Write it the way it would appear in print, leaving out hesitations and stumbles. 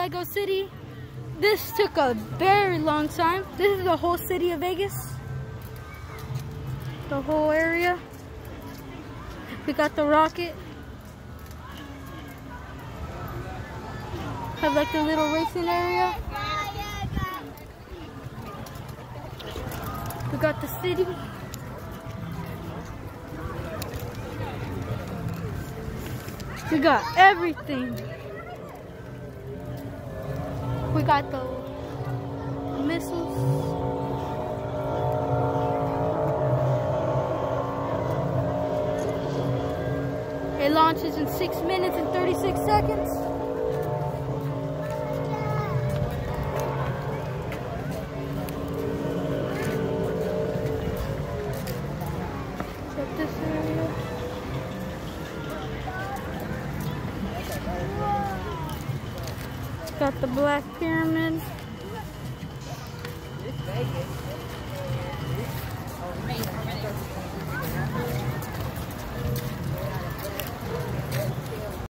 Lego City. This took a very long time. This is the whole city of Vegas. The whole area. We got the rocket. Have like the little racing area. We got the city. We got everything. We got the missiles. It launches in 6 minutes and 36 seconds. Check this area. Got the Black Pyramid.